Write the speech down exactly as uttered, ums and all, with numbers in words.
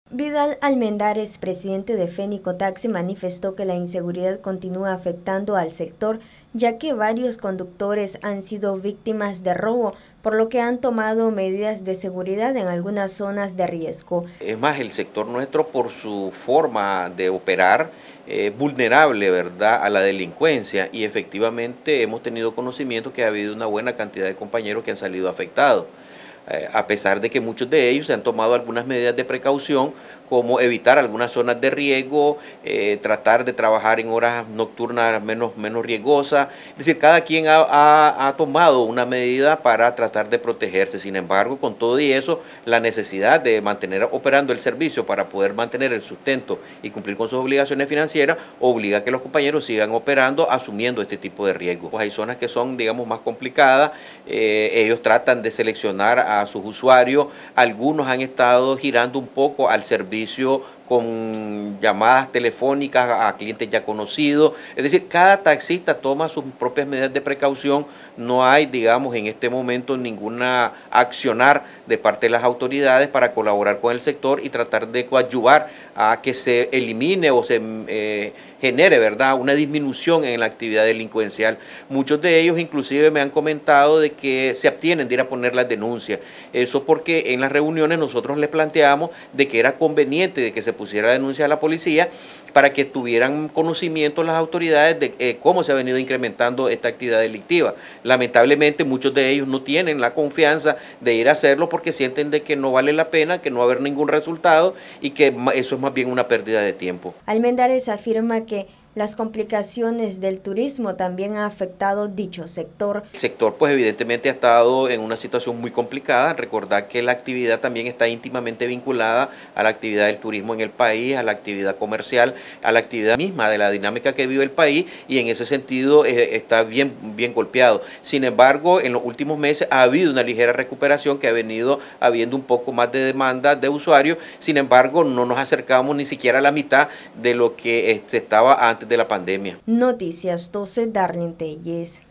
Vidal Almendares, presidente de Fenicotaxi, manifestó que la inseguridad continúa afectando al sector, ya que varios conductores han sido víctimas de robo, por lo que han tomado medidas de seguridad en algunas zonas de riesgo. Es más, el sector nuestro, por su forma de operar, es vulnerable, ¿verdad?, a la delincuencia, y efectivamente hemos tenido conocimiento que ha habido una buena cantidad de compañeros que han salido afectados. Eh, a pesar de que muchos de ellos se han tomado algunas medidas de precaución, como evitar algunas zonas de riesgo, eh, tratar de trabajar en horas nocturnas menos, menos riesgosas. Es decir, cada quien ha, ha, ha tomado una medida para tratar de protegerse. Sin embargo, con todo y eso, la necesidad de mantener operando el servicio para poder mantener el sustento y cumplir con sus obligaciones financieras obliga a que los compañeros sigan operando asumiendo este tipo de riesgos. Pues hay zonas que son, digamos, más complicadas. Eh, ellos tratan de seleccionar a sus usuarios. Algunos han estado girando un poco al servicio con llamadas telefónicas a clientes ya conocidos. Es decir, cada taxista toma sus propias medidas de precaución. No hay, digamos, en este momento ninguna accionar de parte de las autoridades para colaborar con el sector y tratar de coadyuvar a que se elimine o se eh, genere, ¿verdad?, una disminución en la actividad delincuencial. Muchos de ellos inclusive me han comentado de que se abstienen de ir a poner las denuncias. Eso porque en las reuniones nosotros les planteamos de que era conveniente de que se pusiera la denuncia a la policía para que tuvieran conocimiento las autoridades de eh, cómo se ha venido incrementando esta actividad delictiva. Lamentablemente muchos de ellos no tienen la confianza de ir a hacerlo porque sienten de que no vale la pena, que no va a haber ningún resultado y que eso es más bien una pérdida de tiempo. Almendares afirma que las complicaciones del turismo también han afectado dicho sector. El sector pues evidentemente ha estado en una situación muy complicada. Recordar que la actividad también está íntimamente vinculada a la actividad del turismo en el país, a la actividad comercial, a la actividad misma de la dinámica que vive el país, y en ese sentido eh, está bien, bien golpeado. Sin embargo, en los últimos meses ha habido una ligera recuperación, que ha venido habiendo un poco más de demanda de usuarios. Sin embargo, no nos acercamos ni siquiera a la mitad de lo que eh, se estaba antes de la pandemia. Noticias doce, Darlene Telles.